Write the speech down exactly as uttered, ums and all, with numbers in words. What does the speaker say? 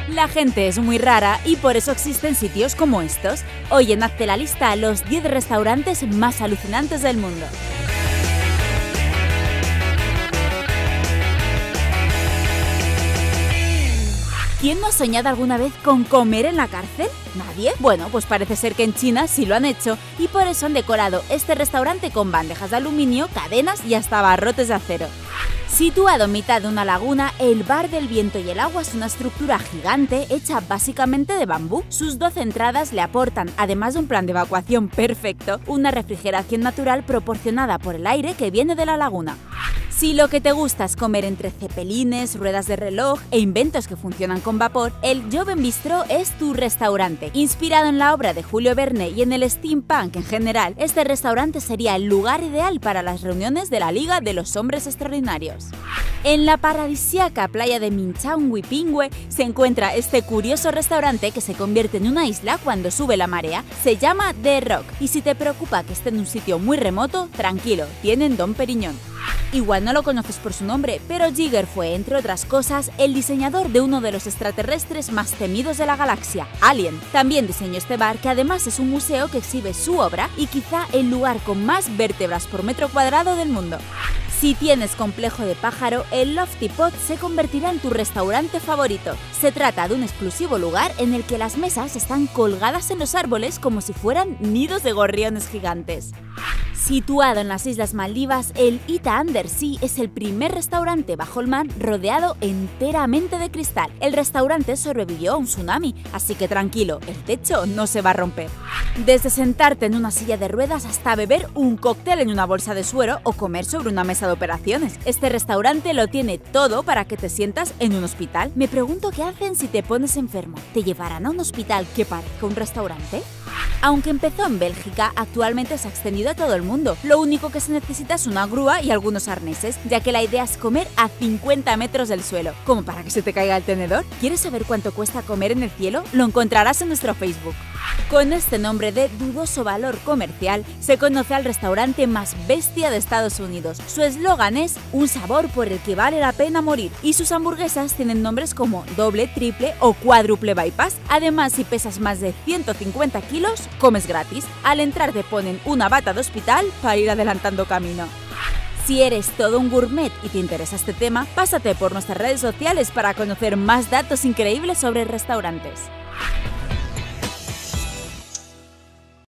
La gente es muy rara y por eso existen sitios como estos. Hoy en Hazte la Lista, los diez restaurantes más alucinantes del mundo. ¿Quién no ha soñado alguna vez con comer en la cárcel? ¿Nadie? Bueno, pues parece ser que en China sí lo han hecho y por eso han decorado este restaurante con bandejas de aluminio, cadenas y hasta barrotes de acero. Situado en mitad de una laguna, el Bar del Viento y el Agua es una estructura gigante hecha básicamente de bambú. Sus doce entradas le aportan, además de un plan de evacuación perfecto, una refrigeración natural proporcionada por el aire que viene de la laguna. Si lo que te gusta es comer entre cepelines, ruedas de reloj e inventos que funcionan con vapor, el Joven Bistro es tu restaurante. Inspirado en la obra de Julio Verne y en el steampunk en general, este restaurante sería el lugar ideal para las reuniones de la Liga de los Hombres Extraordinarios. En la paradisíaca playa de Minchang-Huipingüe se encuentra este curioso restaurante que se convierte en una isla cuando sube la marea. Se llama The Rock y si te preocupa que esté en un sitio muy remoto, tranquilo, tienen Dom Perignon. Igual no lo conoces por su nombre, pero Giger fue, entre otras cosas, el diseñador de uno de los extraterrestres más temidos de la galaxia, Alien. También diseñó este bar, que además es un museo que exhibe su obra y quizá el lugar con más vértebras por metro cuadrado del mundo. Si tienes complejo de pájaro, el Lofty Pot se convertirá en tu restaurante favorito. Se trata de un exclusivo lugar en el que las mesas están colgadas en los árboles como si fueran nidos de gorriones gigantes. Situado en las Islas Maldivas, el Ita Undersea es el primer restaurante bajo el mar rodeado enteramente de cristal. El restaurante sobrevivió a un tsunami, así que tranquilo, el techo no se va a romper. Desde sentarte en una silla de ruedas hasta beber un cóctel en una bolsa de suero o comer sobre una mesa de operaciones. Este restaurante lo tiene todo para que te sientas en un hospital. Me pregunto qué hacen si te pones enfermo. ¿Te llevarán a un hospital que parezca un restaurante? Aunque empezó en Bélgica, actualmente se ha extendido a todo el mundo. Lo único que se necesita es una grúa y algunos arneses, ya que la idea es comer a cincuenta metros del suelo. ¿Como para que se te caiga el tenedor? ¿Quieres saber cuánto cuesta comer en el cielo? Lo encontrarás en nuestro Facebook. Con este nombre de dudoso valor comercial, se conoce al restaurante más bestia de Estados Unidos. Su eslogan es un sabor por el que vale la pena morir y sus hamburguesas tienen nombres como doble, triple o cuádruple bypass. Además, si pesas más de ciento cincuenta kilos, comes gratis. Al entrar te ponen una bata de hospital para ir adelantando camino. Si eres todo un gourmet y te interesa este tema, pásate por nuestras redes sociales para conocer más datos increíbles sobre restaurantes.